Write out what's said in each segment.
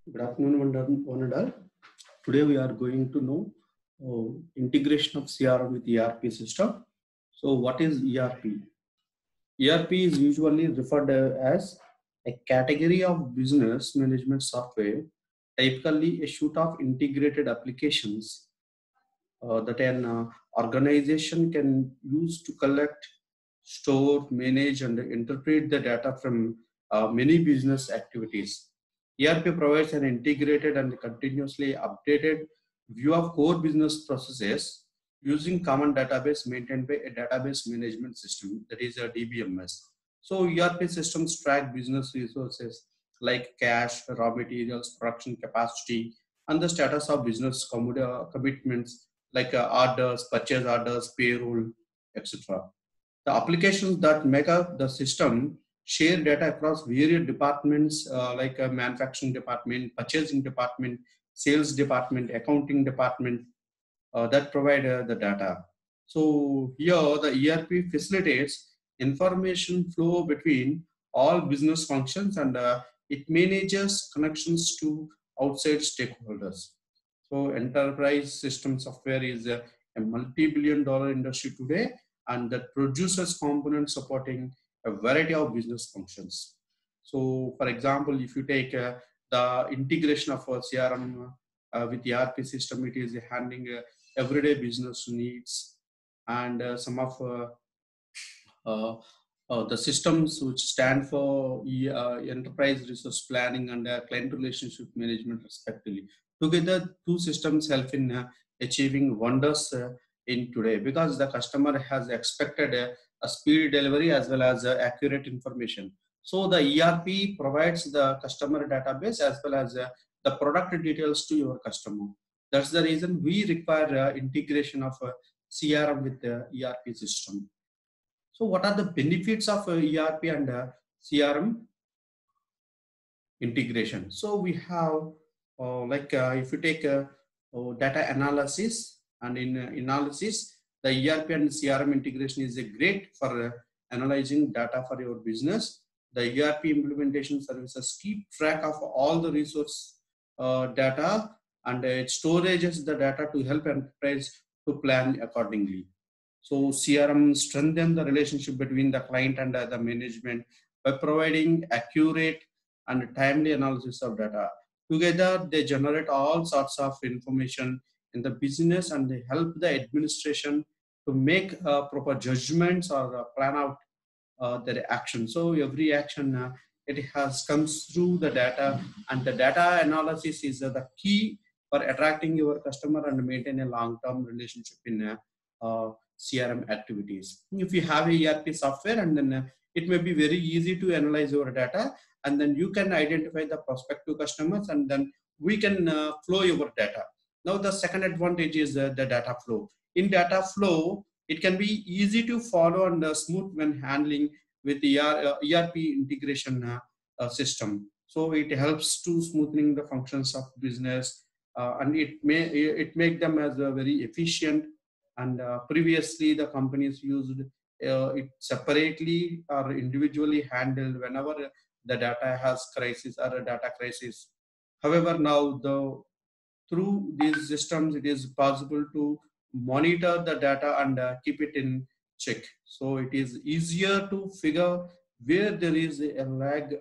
Good afternoon, one and all. Today we are going to know integration of CRM with ERP system. So, what is ERP? ERP is usually referred as a category of business management software, typically a suite of integrated applications that an organization can use to collect, store, manage, and interpret the data from many business activities. ERP provides an integrated and continuously updated view of core business processes using common database maintained by a database management system, that is a DBMS. So ERP systems track business resources like cash, raw materials, production capacity, and the status of business commitments like orders, purchase orders, payroll, etc. The applications that make up the system share data across various departments like manufacturing department, purchasing department, sales department, accounting department that provide the data. So here the ERP facilitates information flow between all business functions and it manages connections to outside stakeholders. So enterprise system software is a multi-billion dollar industry today and that produces components supporting a variety of business functions. So for example, if you take the integration of a CRM with ERP system, it is handling everyday business needs and some of uh, the systems which stand for enterprise resource planning and client relationship management respectively. Together, two systems help in achieving wonders in today because the customer has expected a speedy delivery as well as accurate information. So the ERP provides the customer database as well as the product details to your customer. That's the reason we require integration of CRM with the ERP system. So what are the benefits of ERP and CRM integration? So we have if you take data analysis and in analysis, the ERP and CRM integration is great for analyzing data for your business. The ERP implementation services keep track of all the resource data and it storages the data to help enterprise to plan accordingly. So CRM strengthen the relationship between the client and the management by providing accurate and timely analysis of data. Together, they generate all sorts of information in the business and they help the administration to make proper judgments or plan out their action. So every action it has comes through the data, and the data analysis is the key for attracting your customer and maintain a long-term relationship in CRM activities. If you have a ERP software, and then it may be very easy to analyze your data, and then you can identify the prospective customers, and then we can flow your data. Now the second advantage is the data flow. In data flow, it can be easy to follow and smooth when handling with the ERP integration system. So it helps to smoothing the functions of business, and it make them as a very efficient. And previously, the companies used it separately or individually handled whenever the data has crisis or a data crisis. However, now through these systems, it is possible to monitor the data and keep it in check. So it is easier to figure where there is a lag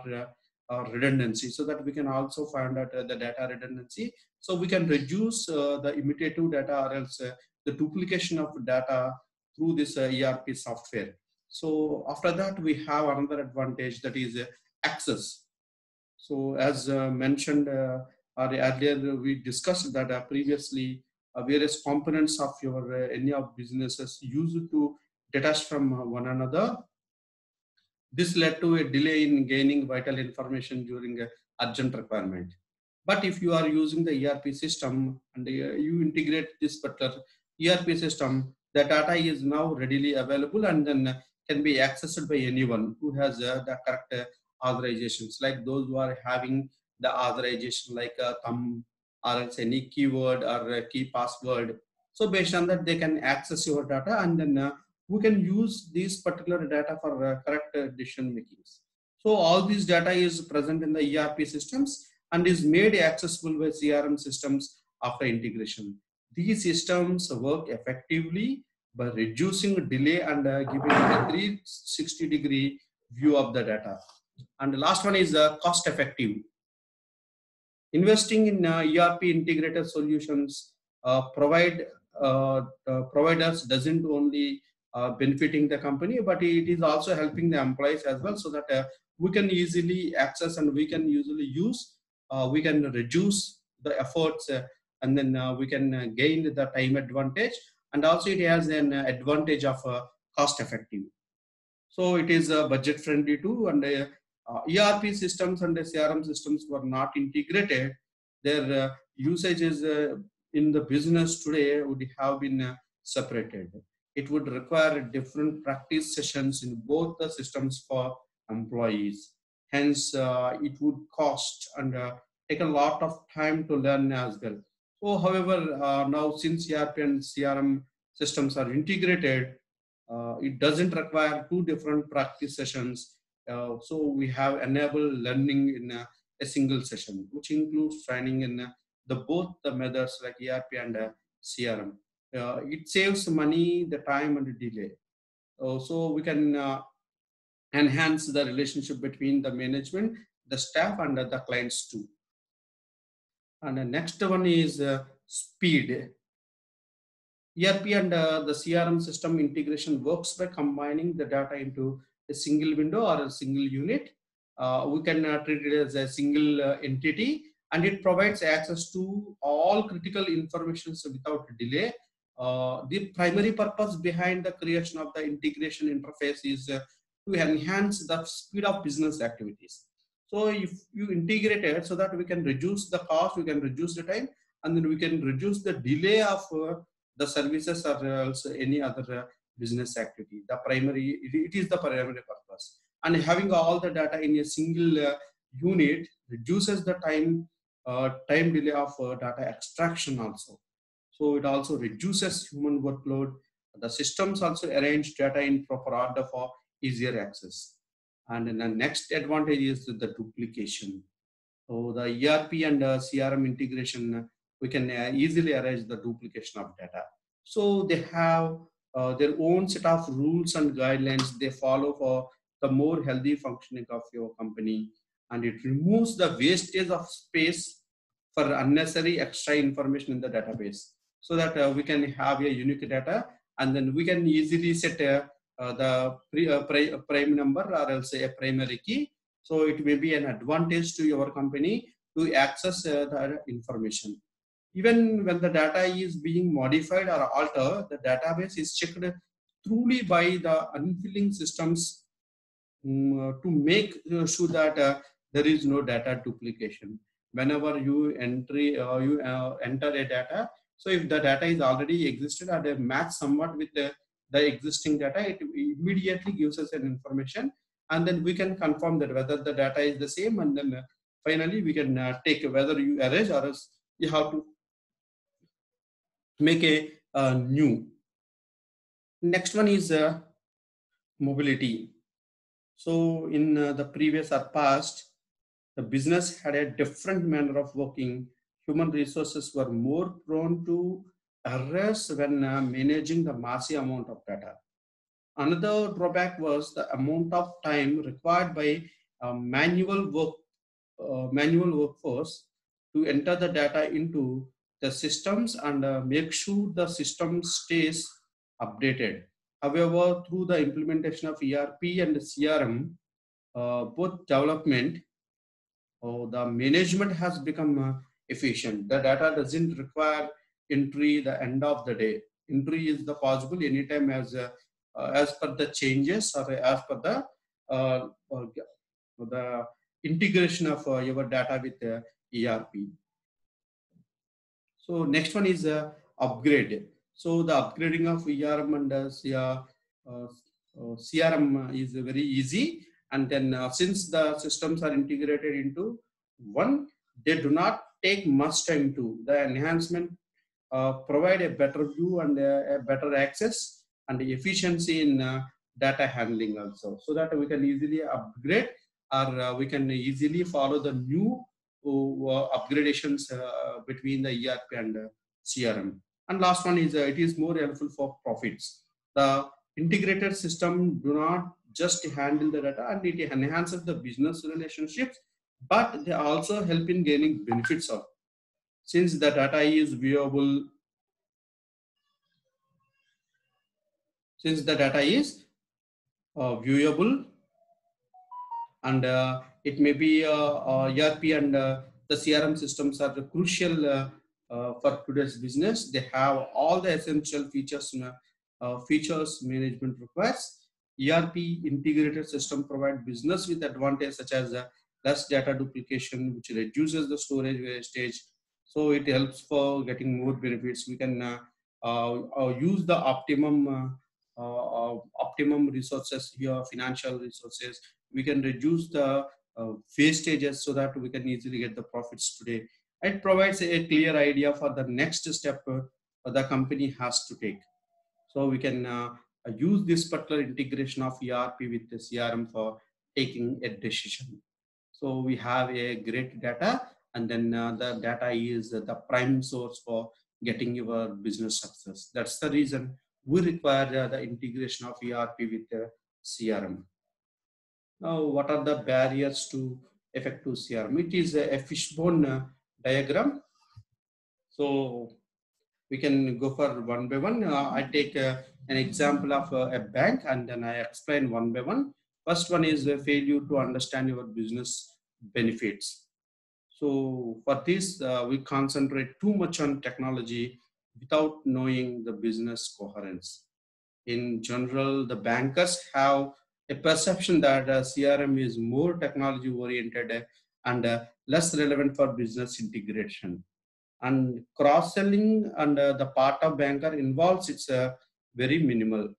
or redundancy, so that we can also find out the data redundancy. So we can reduce the imitative data or else the duplication of data through this ERP software. So after that, we have another advantage, that is access. So as mentioned or earlier, we discussed that previously various components of your any of businesses used to detach from one another. This led to a delay in gaining vital information during a urgent requirement. But if you are using the ERP system and you integrate this particular ERP system, the data is now readily available and then can be accessed by anyone who has the correct authorizations, like those who are having the authorization like a thumb or else any keyword or a key password. So based on that, they can access your data, and then we can use these particular data for correct decision makings. So all these data is present in the ERP systems, and is made accessible by CRM systems after integration. These systems work effectively by reducing delay and giving a 360-degree view of the data. And the last one is cost effective. Investing in ERP integrated solutions providers doesn't only benefiting the company, but it is also helping the employees as well, so that we can easily access and we can usually use, we can reduce the efforts, and then we can gain the time advantage, and also it has an advantage of cost effective. So it is budget friendly too, and ERP systems and CRM systems were not integrated. Their usages in the business today would have been separated. It would require different practice sessions in both the systems for employees. Hence, it would cost and take a lot of time to learn as well. So, however, now since ERP and CRM systems are integrated, it doesn't require two different practice sessions. So we have enabled learning in a single session, which includes training in both the methods like ERP and CRM. It saves money, the time, and the delay. So we can enhance the relationship between the management, the staff, and the clients too. And the next one is speed. ERP and the CRM system integration works by combining the data into a single window or a single unit. We can treat it as a single entity, and it provides access to all critical information without delay. The primary purpose behind the creation of the integration interface is to enhance the speed of business activities. So if you integrate it, so that we can reduce the cost, we can reduce the time, and then we can reduce the delay of the services or also any other business activity. The primary, it is the primary purpose. And having all the data in a single unit reduces the time delay of data extraction also. So it also reduces human workload. The systems also arrange data in proper order for easier access. And then the next advantage is the duplication. So the ERP and CRM integration, we can easily arrange the duplication of data. So they have their own set of rules and guidelines they follow for the more healthy functioning of your company, and it removes the wastage of space for unnecessary extra information in the database, so that we can have a unique data, and then we can easily set the prime number or else a primary key. So it may be an advantage to your company to access the information. Even when the data is being modified or altered, the database is checked truly by the unfilling systems to make sure that there is no data duplication. Whenever you enter a data, so if the data is already existed or they match somewhat with the existing data, it immediately gives us an information, and then we can confirm that whether the data is the same, and then finally we can take whether you erase or else you have to make a new. Next one is mobility. So in the previous or past, the business had a different manner of working. Human resources were more prone to errors when managing the massive amount of data. Another drawback was the amount of time required by manual workforce to enter the data into the systems and make sure the system stays updated. However, through the implementation of ERP and CRM, both development, the management has become efficient. The data doesn't require entry the end of the day. Entry is the possible anytime as per the changes or as per the integration of your data with ERP. So next one is upgrade. So the upgrading of ERM and CRM is very easy, and then since the systems are integrated into one, they do not take much time to. The enhancement provide a better view and a better access and efficiency in data handling also, so that we can easily upgrade or we can easily follow the new upgradations between the ERP and CRM. And last one is it is more helpful for profits. The integrated system do not just handle the data and it enhances the business relationships, but they also help in gaining benefits of. Since the data is viewable, since the data is viewable and it may be ERP and the CRM systems are crucial for today's business. They have all the essential features management requires. ERP integrated system provide business with advantage such as less data duplication, which reduces the storage wastage. So it helps for getting more benefits. We can use the optimum resources here, financial resources. We can reduce the wastages so that we can easily get the profits today. It provides a clear idea for the next step the company has to take. So we can use this particular integration of ERP with the CRM for taking a decision. So we have a great data, and then the data is the prime source for getting your business success. That's the reason we require the integration of ERP with the CRM. Now, what are the barriers to effective CRM? It is a fishbone diagram. So we can go for one by one. I take an example of a bank and then I explain one by one. First one is failure to understand your business benefits. So for this, we concentrate too much on technology without knowing the business coherence. In general, the bankers have a perception that CRM is more technology oriented and less relevant for business integration. And cross-selling and the part of banker involves it's very minimal.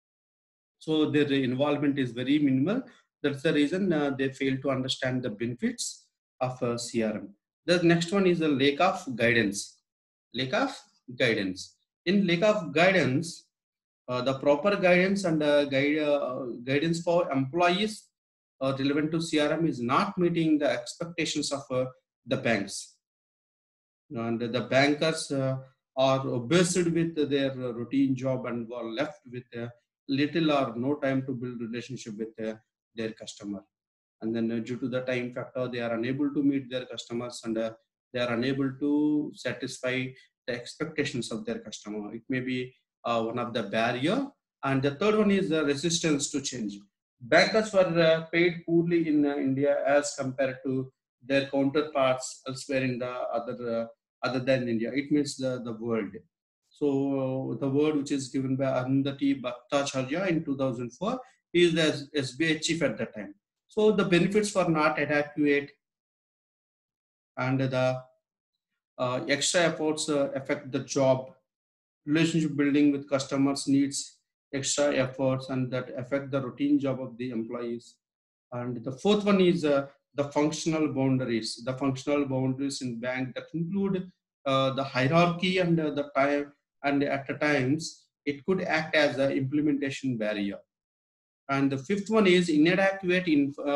So their involvement is very minimal. That's the reason they fail to understand the benefits of CRM. The next one is the lack of guidance. Lack of guidance. In lack of guidance, the proper guidance and guidance for employees relevant to CRM is not meeting the expectations of the banks. And the bankers are obsessed with their routine job and were left with little or no time to build relationship with their customer. And then due to the time factor, they are unable to meet their customers and they are unable to satisfy the expectations of their customer. It may be one of the barrier. And the third one is the resistance to change. Bankers were paid poorly in India as compared to their counterparts elsewhere in the other than India. It means the world. So the word which is given by Arundhati Bhattacharya in 2004, he is the SBI chief at that time. So the benefits were not adequate, and the extra efforts affect the job. Relationship building with customers needs extra efforts, and that affect the routine job of the employees. And the fourth one is the functional boundaries. The functional boundaries in bank that include the hierarchy and the time, and at the times it could act as an implementation barrier. And the fifth one is inadequate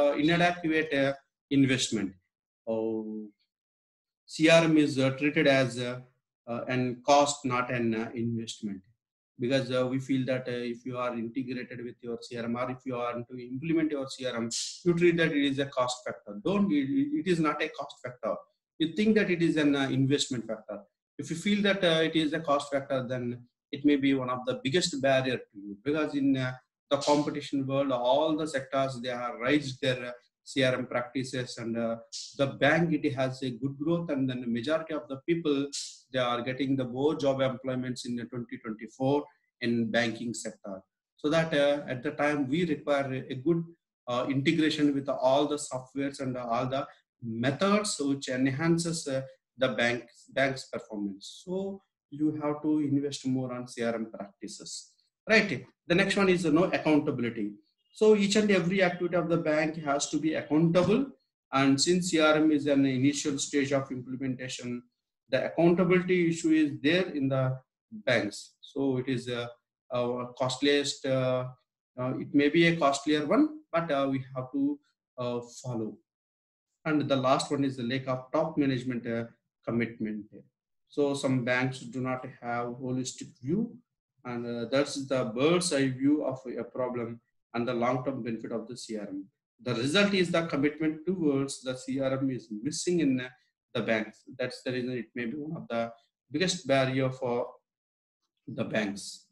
investment. Oh, CRM is treated as an cost, not an investment, because we feel that if you are integrated with your CRM or if you are to implement your CRM, you treat that it is a cost factor. Don't, it is not a cost factor. You think that it is an investment factor. If you feel that it is a cost factor, then it may be one of the biggest barrier to you, because in the competition world, all the sectors, they have raised their CRM practices, and the bank, it has a good growth, and then the majority of the people, they are getting the more job employments in 2024 in banking sector. So that at the time we require a good integration with all the softwares and all the methods which enhances the bank's performance. So you have to invest more on CRM practices, right? The next one is accountability. So each and every activity of the bank has to be accountable, and since CRM is an initial stage of implementation, the accountability issue is there in the banks. So it is costliest. It may be a costlier one, but we have to follow. And the last one is the lack of top management commitment. So some banks do not have holistic view, and that's the bird's eye view of a problem and the long-term benefit of the CRM. The result is the commitment towards the CRM is missing in the banks. That's the reason it may be one of the biggest barrier for the banks.